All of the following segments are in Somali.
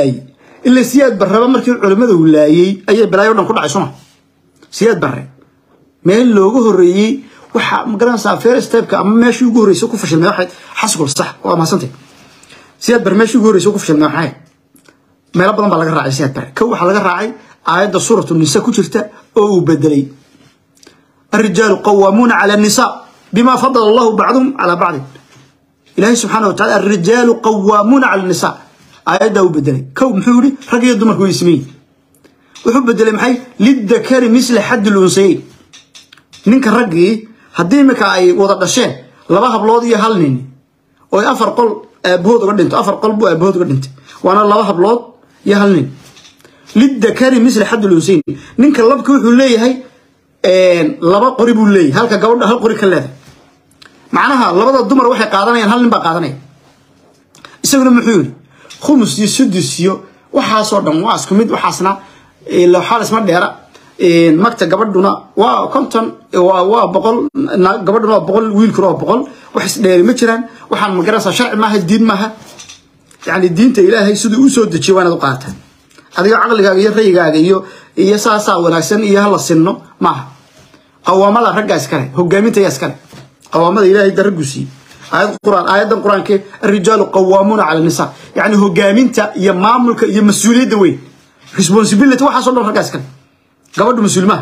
إلا سياد برا مركي العلماء ولاي أي بلايو نكون عايشونه سياد برا ما اللوجو الرئي وح مقرن سافر استبك أما ماشي يجور يسوق فشل من واحد حسب الصح وما سنتي سياد برا ماشي يجور يسوق فشل من واحد ما ربنا بلغ الراعي سياد برا كو حلقة الراعي عاد صورة النساء كشرته أو بدلي الرجال قوامون على النساء بما فضل الله بعضهم على بعض إلهي سبحانه وتعالى الرجال قوامون على النساء عاد أو بدلي كو محوري رجل يدمر كويسمين وحب بدلي محي للذكر مثل حد الأنثيين نينك الرجل هديمك أي وضع الشين لباها بلودي هالنين وأفر قل بهود قدنت أفر قلب بهود قدنت وأنا لباها بلود يهالنين للذكر مثل حد الأنثيين نينك اللبك وحولي هاي لبا قريب ولي هلك جود هل قريب كلاذ معناها لبدا الدمر waxay qaadanayaan hal nin ba qaadanay isaguna muxuu خمس يسدسيو waxa soo dhan waa isku mid waxaasna la xaal isma dheera magta gabadhuna waa konton waa boqol gabadhuna waa boqol wiilku waa boqol wax is dheeri ma jiraan waxaan ma garanaysaa sharci ma diin maaha yani diinta ilaahay sidoo uu soo dejiyo waana qaataan adiga aqligaaga iyo rayigaaga iyo saasa wanaagsan iyo hala sinno maaha قوامada ragga iskale hogaaminta iskale قوامada ilaahay dargusi aayadan quraanka الرجال قوامون على النساء يعني hogaaminta iyo maamulka iyo mas'uuliyadda weyn responsibility waxa soo ragga iskale gabadhu muslimaha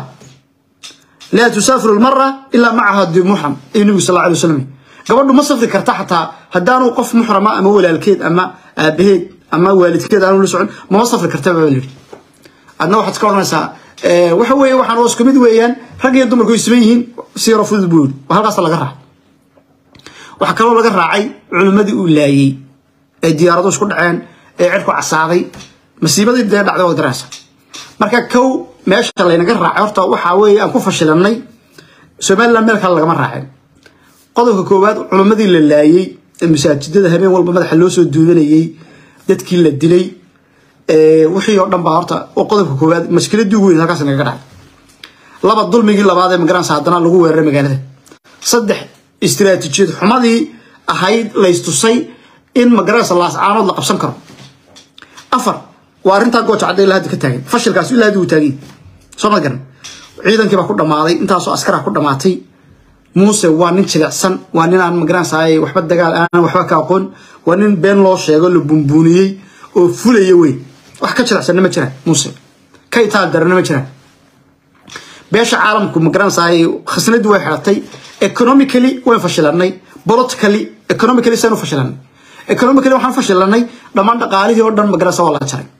لا تسافر المرة إلا معها دي محرم النبي صلى الله عليه وسلم gabadhu ma safri karta xataa hadaanu qof muhrama ama walaalkeed ama aabaheed ama waalidkeed aanu la socon ma safri karta baa leeyahay adna waxaad ka oranaysaa waxa weeye waxaan oo isku mid weeyaan rag iyo dumarku isma yihiin si rafud buul halkaas laga raac waxa kale oo laga raacay culimadii uu laayay ee diyaarado isku dhaceen ee cirku casaaday masiibadii dhacday oo daraasa marka kow meesha la inaga raacay horta waxa weeye aan ku fashilanay Soomaaliland meel kale laga ma raacin qodobka koowaad culimadii la laayay ee masaajidada habeen walba madaxa loo soo duudanayay dadkii la dilay wixii oo dhan baa horta oo qodobka koowaad mashkiladii ugu weyn halkaas naga dhacay laba dulmigii labaad ee migrants haddana lagu weeraray magaalada saddex istiraatiijiyad xumadii ahayd la istusay in migrants laas caanood la qabsan karo afar waa arinta gooja caday la hadda ka taagay fashilkaas ilaa hadda uu taagay soo ma garan ciidankii baa ku dhamaaday intaas oo askar ku dhamaatay Muuse waa nin jilicsan waa nin aan migrants ay waxba dagaal aan waxba ka aqoon waa nin been loo sheego la bumbuuniyay oo fulay weyn wax ka jilicsan ma jiraan Muuse kay taal darana ma jiraan beesha caalamku migrants ay khasnadu way xiratay economically way fashilanay politically economically sanu fashilanay economically waxaan fashilanay dhamaan dhaqaalihii oo dhan migrants waa la jaray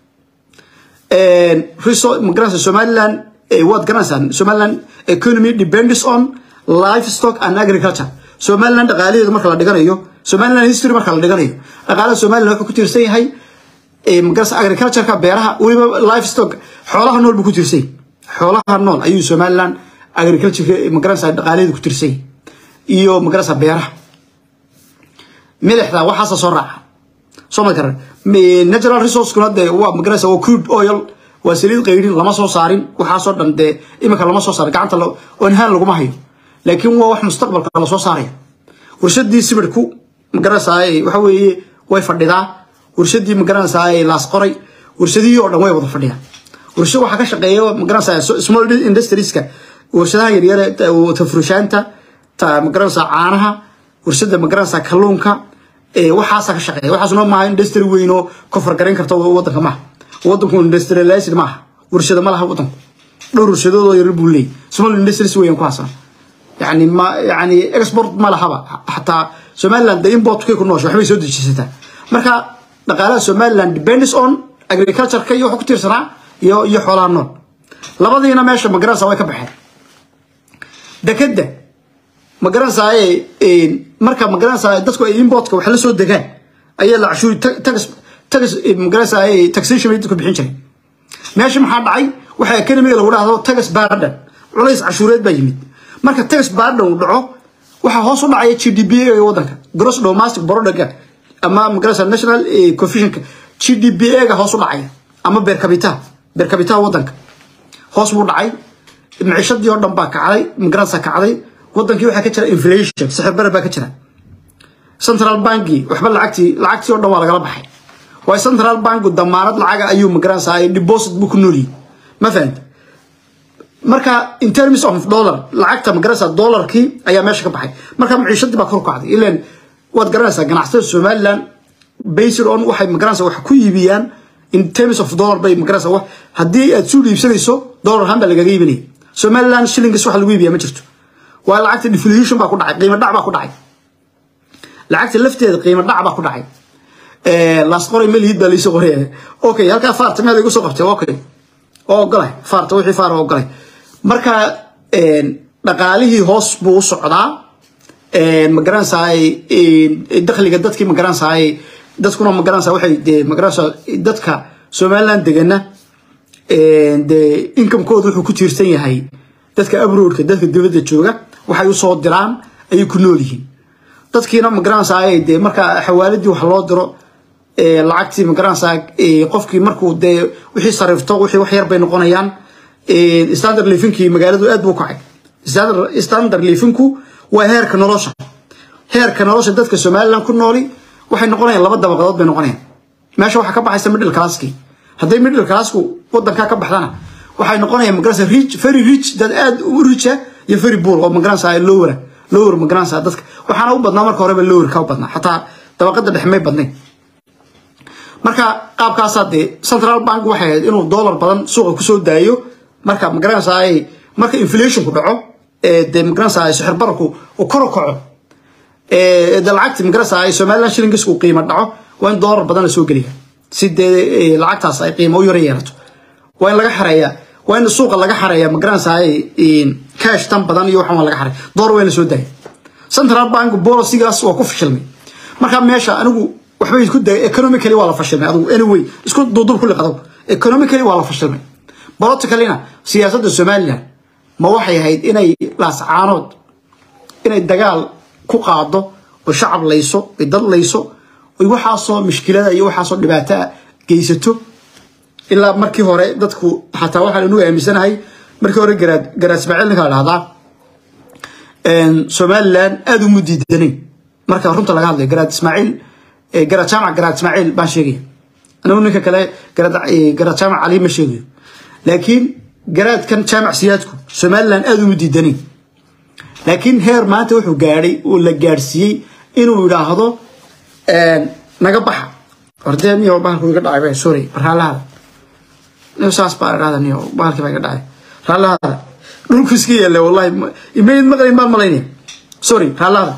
migrants Somaliland what Somaliland economy depends on livestock and agriculture Somaliland dhaqaalaheedu marka la dhiganayo Somaliland history marka la dhiganayo dhaqaalaha Somaliland wuxuu ku tiirsan yahay migrants agriculture ka beeraha waliba livestock xoolaha nool buu ku tiirsan xoolaha nool ayuu Somaliland agriculture migrants dhaqaalaheedu ku tiirsan iyo migrants beeraha milixda waxa soo raaca soo ma garan natural resource kuna waa migrants oo crude oil waa saliid qeyrin lama soo saarin waxa soo dhandee imika lama soo saarin gacanta oo haan lagu ma hayo laakiin waa wax mustaqbalka la soo saaray warshadii sibirku migrants waxa weeye way fadhidaa warshadii migrants laas qoray warshadii oo dhan way wada fadhiyaan warshad waxa ka shaqeeyo migrants small industries ka warshadaha yar yar oo tafruushaanta ta migrants caanaha warshada migrants kalluunka waxa ka shaqeeyo waxaasna ma industry weyn oo ka fargareyn karta wadanka ma wadanku industrialized ma warshada ma laha wadanku dhowr warshadood oo yar buu leeyahay small industries weyn ku haasan يعني export ما لها حتى Somaliland import كي كنوش وحبي يسود الجسد مركا نقالة Somaliland depends on agriculture كي يحكوا كتير سنة يحولانون لبعض هنا ماشى مجرس هواي كبحر ده كده مجرس هاي مركا مجرس هاي دتكو import كو حل سود دكان أي العشور تكس مجرس هاي taxation يدكو بحين شيء ماشى محل عي وحي كلمة لو هذا تكس بارد وليس عشورات بيجمد marka tax baadho uu dhaco waxa hoos u dhacay GDP ee wadanka gross domestic product ama migrants national coefficient GDP ga hoos u dhacay ama per capita wadanka hoos u dhacay maciishadii oo dhan baa kacday migrants kacday wadankii waxa ka jira inflation sixir barar baa ka jira central banki waxba lacagtii oo dhan waa laga baxay waa central bank damaanad lacag ayuu magaranaysaa ay deposit bu ku nooli ma fahant marka in terms of dollar lacagta magaranaysaa dollarkii ayaa meesha ka baxay marka maciishadii baa kor u kacday ilaan waad garanaysaa ganacsatada Somaliland based on waxay magaranaysaa wax ku iibiyaan in terms of dollar bay magaranaysaa wax hadii aad soo iibsanayso dollar hamba laga iibinay Somaliland shillings wax lagu iibiyaa ma jirto waa lacagta deflation baa ku dhacay qiimo dhac baa ku dhacay lacagta lafteeda qiimo dhac baa ku dhacay laas qoray miliyad baa liisoo qoray okay halka faarta meel igu soo qabtay okay oo galay faarta wixii faar oo galay marka dhaqaalihii hoos buu u socdaa magaranaysaa dakhliga dadkii magaranaysaa dadkuna magaranaysaa waxay magaranaysaa dadka Somaliland degana income-koodu wuxuu ku tiirsan yahay dadka abroadka dadka dibadda jooga waxay u soo diraan ay ku nool yihiin dadkiina magaranaysaa marka xawaaladii wax loo diro lacagtii magaranaysaa qofkii markuu wixii sarifto wixii wax yar bay noqonayaan standard living-kii magaaladu aad buu kacay standard living-ku waa heerka nolosha dadka Somaliland ku nooli waxay noqonayaan laba dabaqadood bay noqonayaan meesha waxa ka baxaysa middle class-kii haday middle class-ku wadanka ka baxdana waxay noqonayaan magaranaysaa rich very rich dad aad u rich iyo very poor oo magaranaysaa lower magaranaysaa dadka waxaana u badnaa marka horeba lower ka u badnaa xataa dabaqada dhexe may badnayn marka qaabkaas central bank waxay ahayd inuu dollar badan suuqa ku soo daayo marka magaranaysaa marka inflation ku dhaco magaranaysaa sixir bararku oo kor u kaco lacagta magaranaysaa Somaliland shillings ku qiimo dhaco waa in dollar badan la soo geliya si lacagtaas ay qiimo u yeerato waa in laga xareeyaa waa in suuqa laga xareeyaa magaranaysaa cash tan badan iyo waxaan laga xareeyaa dollar weyn la soo daayay central bank policy-gaas waa ku fashilmay marka meesha anigu waxba isku day economically waa la fashilmay adigu anyway isku duuduub kulli qado economically waa la fashilmay politically-na siyaasadda Somaliland ma waxay ahayd inay laascaanood inay dagaal ku qaado oo shacab layso dad layso waxa soo mushkilada iyo waxa soo dhibaato geysato ilaa markii hore dadku xataa waxa lagu aaminsanahay markii hore garaad Ismaaciil ninka lahada Somaliland aad u mudiidanay marka runta laga hadlay garaad Ismaaciil garaad Ismaaciil baan sheegay anigu ninka kale garaad jaamac Ali ma sheegayo laakiin garaad kan jaamac siyaadku Somaliland aad u mudiidanay laakiin heer maanta wuxuu gaaray oo la gaarsiiyay inuu yiraahdo naga baxa ordeen iyo baalku iga dhacay sorry barhalaha saas baa raadaniyo baalkii baa iga dhacay ralaha dhulku iska yeelay wallahi imeed maqlin baan malaynay sorry ralaha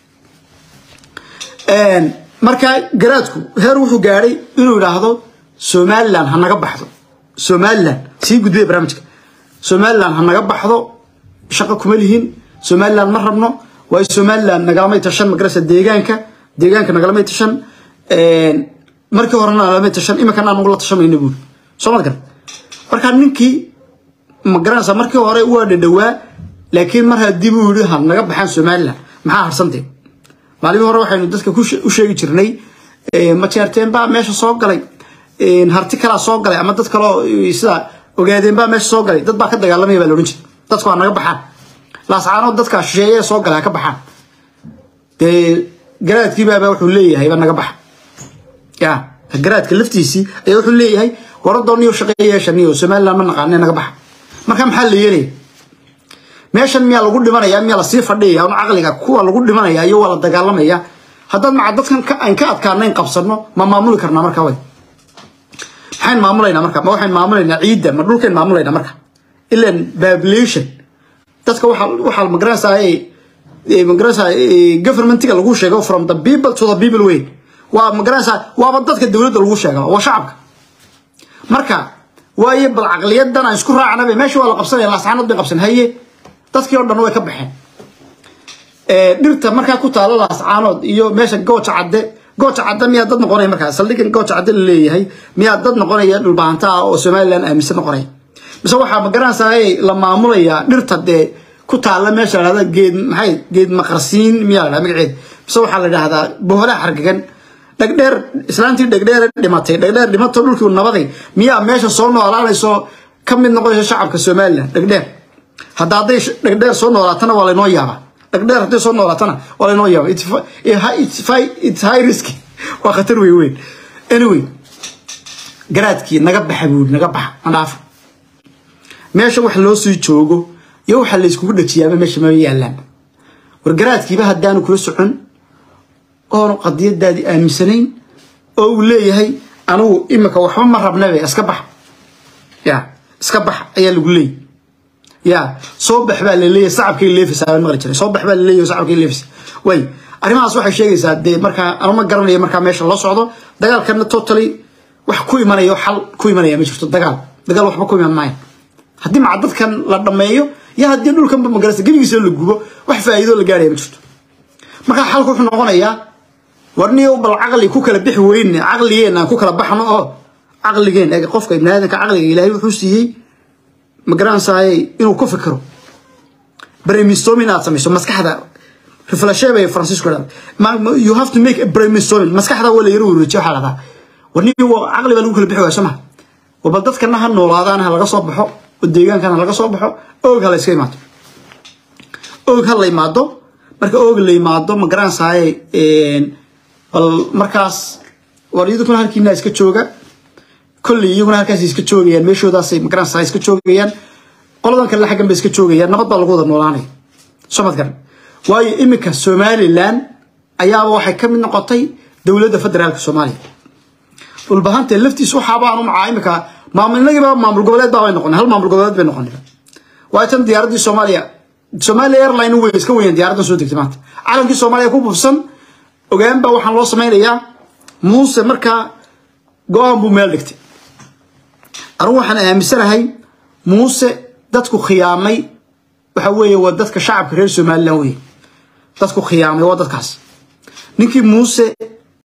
marka garaadku heer wuxuu gaaray inuu yiraahdo Somaliland ha naga baxdo Somaliland si gudbay barnaamijka Somaliland ha naga baxdo shaqo kuma lihin Somaliland ma rabno waa Somaliland nagalamay tashan magarasa deegaanka nagalamay tashan markii horena nagalamay tashan imika aan ugu la tashanayno buu Soomaaliland marka ninkii magaranaysa markii hore waa dhawaa laakiin mar hadii uu yiri ha naga baxan Somaliland maxaa harsantay maalin hore waxaynu dadka u sheegi jirnay ma jeerteen baa meesha soo galay harti kala soo galay ama dad kale sida ogaadeen baa meesha soo galay dad baa ka dagaalamay baa la oran jiray dadku waa naga baxan laascaanood dadka shisheeye soo galay ka baxan garaadkii baa wuxuu leeyahay ba naga baxa ya garaadka laftiisi ayaa wuxuu leeyahay waradooniyo shaqeeyaashaniyo Somaliland ma naqaan naga baxa marka maxaa la yeelay meeshan miya lagu dhimanaya miya la sii fadhiyaa oo aqliga kuwa lagu dhimanaya iyo wala dagaalamaya haddaan ma dadkan aan ka adkaanayn qabsano ma maamuli karnaa marka way waxaan maamulayna marka ma waxaan maamulayna ciidda ma dhulkeen maamulayna marka ilaan population dadka waxa magaranaysaa government-ga lagu sheego from the people to the people way waa magaranaysaa waa dadka dawladda lagu sheego waa shacabka marka waaye bal aqliyadan aan isku raacnaba meesha waa la qabsanay laascaanood bay qabsan haye dadkii oo dhan way ka baxeen dhirta marka ku taalo laascaanood iyo meesha gooja cadde miya dad noqonay marka saldhigan gooja cadde leeyahay miya dad noqonaya dhul baanta oo Somaliland aaminsan noqonay mise waxa magaranaysaa la maamulaya dhirta ku taala meesha la geed maqarsiin miya la magaceed mise waxa la yiraahdaa boholaha xargagan dhagdheer islaantii dhagdheer dhimato dhulkii nabaday miya meesha soo noolaanayso kamid noqonaysa shacabka Somaliland dhagdheer hadday dhagdheer soo noolaatana waa la inoo yaaba dhagdheer hadday soo noolaatana waa la inoo yaaba it's high risk waa khatar weyn anyway garaadkii naga baxa buu naga baxa andhaaf meesha wax loo soo joogo iyo waxa la isku dhajiyaa meesha ma yaalaan war garaadkiiba hadaan kula socon oo qadiyadaadi aaminsanayn oo uu leeyahay anigu imika waxba ma rabnabe iska bax ya iska bax ayaa lagu leeyahay ya soo bax baa leeyahay sacabkii leefis aan maqli jiray soo bax baa leeyahay sacabkii leefis way arimahaas waxay sheegaysaa de marka aan ma garanayo marka meesha la socdo dagaalkana totally wax ku imanayo xal ku imanaya ma jirto dagaal waxba ku iman maayo haddii ma dadkan la dhameeyo ya haddii dhulkan ma garasta gabigiisa la gubo wax faa'iido la gaarayo ma jirto marka xalku wuxuu noqonayaa warniyo bal aqli ku kala bixi weyn aqligeena ku kala baxno oo aqligeena ee qofka ibn aadanka aqliga ilaahay wuxuu siiyay ma garanaysaa inuu ku fikiro brainstorming aad samayso maskaxda reflection bay Francisco you have to make a brainstorming maskaxda wala yaro wareejiyo xaalada warniyo aqli baa lagu kala bixi waasama wabal dadkana ha noolaadaan laga soo baxo oo deegaankana laga soo baxo oo kala iska imaado oo kala imaado marka oo la imaado ma garanaysaa bal markaas wariidu kuna halkiina iska jooga kulli iyaguna halkaas iska joogayaan meeshoodaas ma garanaysaa iska joogayaan qoladan kale xaggan bay iska joogayaan nabad baa lagu wada noolaanay somad garan waayo imika Somaliland ayaa waxay ka mid noqotay dawladda federaalka Soomaaliya والبهانتي لفتيس وحابان ومعايمك maamul goboleed baa way noqon hal maamul goboleed bay noqon waa tan diyaaradii Soomaaliya airline way iska weeyeen diyaaradda soo degtay maanta calankii Soomaaliya ku buufsan ogaan baa waxaan loo sameeyaa Muuse marka go'aan buu meel dhigtay aru waxaan aaminsanahay Muuse dadku khiyaamay waxa weeye waa dadka shacabka reer Soomaaliland weey dadku khiyaamay waa dadkaas ninkii Muuse